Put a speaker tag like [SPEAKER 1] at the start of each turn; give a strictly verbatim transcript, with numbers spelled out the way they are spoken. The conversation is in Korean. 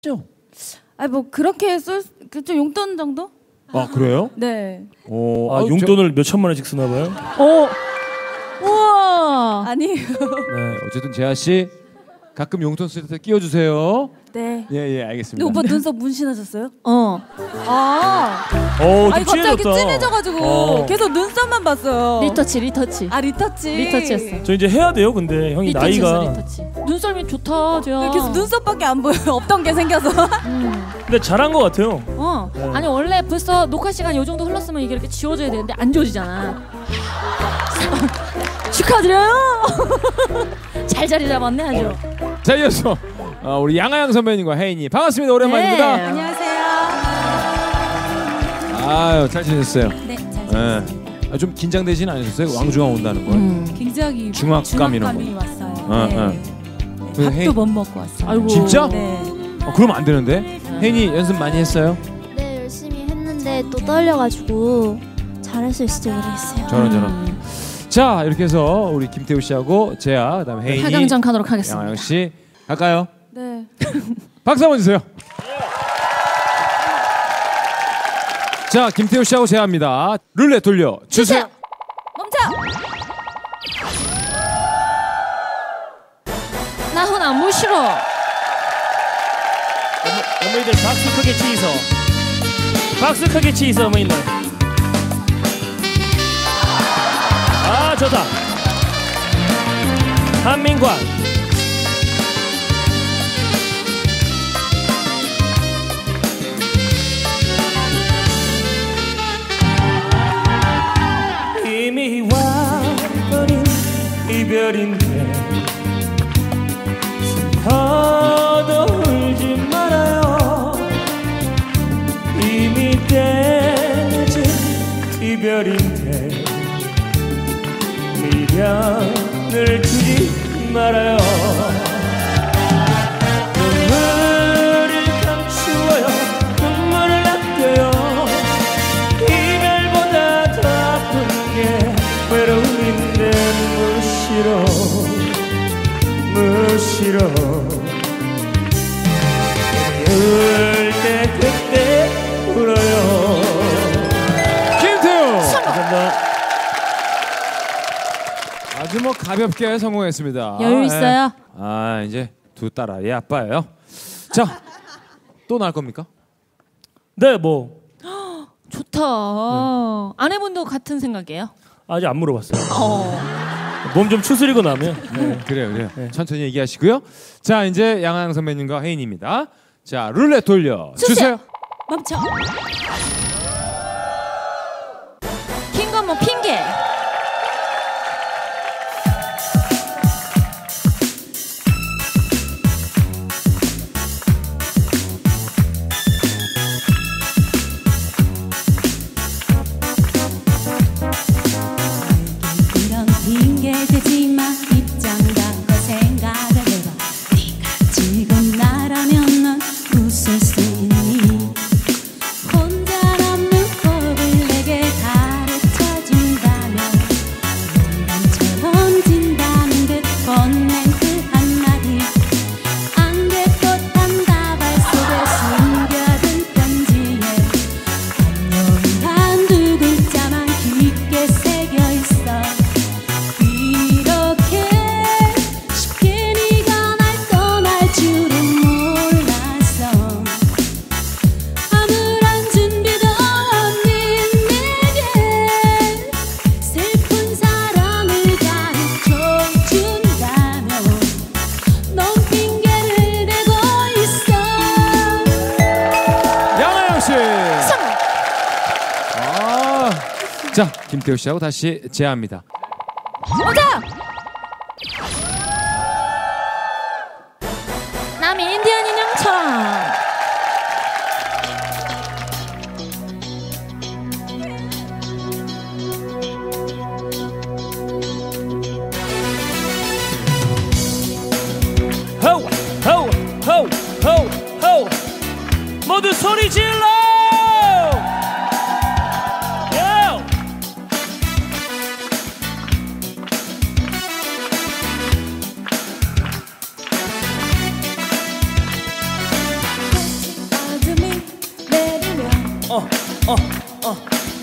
[SPEAKER 1] 아 뭐 그렇게 쏠 그 좀 용돈 정도?
[SPEAKER 2] 아 그래요?
[SPEAKER 1] 네.
[SPEAKER 2] 오,
[SPEAKER 3] 아, 용돈을 몇 천만 원씩 쓰나 봐요.
[SPEAKER 1] 어. 우와. 아니에요.
[SPEAKER 2] 네, 어쨌든 재하 씨 가끔 용돈 쓸 때 끼워주세요.
[SPEAKER 1] 네.
[SPEAKER 2] 예, 예, 알겠습니다.
[SPEAKER 1] 오빠 눈썹 문신하셨어요? 어. 아.
[SPEAKER 3] 어,
[SPEAKER 1] 아니 갑자기 진해져가지고
[SPEAKER 3] 어.
[SPEAKER 1] 계속 눈썹만 봤어요.
[SPEAKER 4] 리터치, 리터치.
[SPEAKER 1] 아 리터치.
[SPEAKER 4] 리터치였어.
[SPEAKER 3] 저 이제 해야 돼요. 근데 형이 나이가.
[SPEAKER 4] 리터치. 눈썰미 좋다, 재야.
[SPEAKER 1] 계속 눈썹밖에 안 보여요. 없던 게 생겨서.
[SPEAKER 4] 음.
[SPEAKER 3] 근데 잘한 것 같아요.
[SPEAKER 4] 어.
[SPEAKER 3] 네.
[SPEAKER 4] 아니 원래 벌써 녹화 시간 요 정도 흘렀으면 이게 이렇게 지워져야 되는데 안 지워지잖아. 축하드려요. 잘 자리 잡았네 아주.
[SPEAKER 2] 자, 이어서 어, 우리 양하영 선배님과 혜인이 반갑습니다. 오랜만입니다.
[SPEAKER 4] 네.
[SPEAKER 1] 안녕하세요.
[SPEAKER 2] 아유, 잘 지냈어요?
[SPEAKER 1] 네, 잘 지냈어요.
[SPEAKER 2] 네. 아, 좀 긴장되진 않으셨어요? 왕중왕 온다는 걸?
[SPEAKER 4] 음.
[SPEAKER 1] 굉장히
[SPEAKER 2] 중압감 이런
[SPEAKER 1] 중압감이 왔어요.
[SPEAKER 2] 어,
[SPEAKER 1] 네.
[SPEAKER 2] 어.
[SPEAKER 1] 네.
[SPEAKER 2] 그
[SPEAKER 1] 밥도
[SPEAKER 2] 혜인-
[SPEAKER 1] 못 먹고 왔어요.
[SPEAKER 4] 아이고.
[SPEAKER 2] 진짜?
[SPEAKER 1] 네.
[SPEAKER 2] 어, 그러면 안 되는데? 혜인이 연습 많이 했어요?
[SPEAKER 5] 네, 열심히 했는데 또 떨려가지고 잘할 수 있을지 모르겠어요.
[SPEAKER 2] 저런 저런. 자, 이렇게 해서 우리 김태우 씨하고 재하, 그다음에 혜인이,
[SPEAKER 4] 팔 강전 가도록 하겠습니다.
[SPEAKER 2] 양하영 씨 갈까요?
[SPEAKER 1] 네.
[SPEAKER 2] 박수 한번 주세요. 자, 김태우 씨하고 재하입니다. 룰렛 돌려 주세요.
[SPEAKER 1] 멈춰.
[SPEAKER 4] 나훈 안무 싫어.
[SPEAKER 3] 어머니들 박수 크게 치이소. 박수 크게 치이소 어머니들. 아 좋다. 한민관. 이미 와버린 이별인데 슬퍼도 울지 말아요. 이미 때늦은 이별인데 미련을 두지 말아요. 눈물을 감추어요. 눈물을 아껴요. 이별보다 더 아픈 게 외로움인데 무시로 무시로 울 때 그때 울어요.
[SPEAKER 2] 김태우
[SPEAKER 3] 감사합니다.
[SPEAKER 2] 아주 뭐 가볍게 성공했습니다.
[SPEAKER 4] 여유 있어요.
[SPEAKER 2] 네. 아, 이제 두 딸아이 아빠예요. 자, 또 나올 겁니까?
[SPEAKER 3] 네, 뭐
[SPEAKER 4] 좋다. 네. 아내분도 같은 생각이에요?
[SPEAKER 3] 아직 안 물어봤어요.
[SPEAKER 4] 어.
[SPEAKER 3] 몸 좀 추스리고 나면. 네.
[SPEAKER 2] 그래요, 그래요.
[SPEAKER 3] 네.
[SPEAKER 2] 천천히 얘기하시고요. 자, 이제 양하영 선배님과 혜인입니다. 자, 룰렛 돌려 주세요.
[SPEAKER 4] 주세요. 멈춰. 킹건모 핑계.
[SPEAKER 6] 이런 핑계 대지 마. 입장 바꿔 생각을 해봐. 네가 지금 나라면 넌 웃을 수 있니? 혼자 남는 법을 내게 가르쳐 준다면 농담처럼 진다는 듯 건넨 그 한마디 안개꽃한 다발 속에 숨겨둔 편지에 안녕이 한두 글자만 깊게 새겨있어. 이렇게 쉽게 네가 날 떠날 줄은 몰랐어. 아무런 준비도 없는 내게 슬픈 사랑을 가르쳐 준다면 넌 핑계를 대고 있어.
[SPEAKER 2] 양하영 씨. 아, 자, 김태우 씨하고 다시 재하입니다.
[SPEAKER 4] 맞아. 남이 인디언 인형처럼.
[SPEAKER 3] 호우 호우 호우 호우 호우 모두 소리 질러. 요! 어, 어, 어.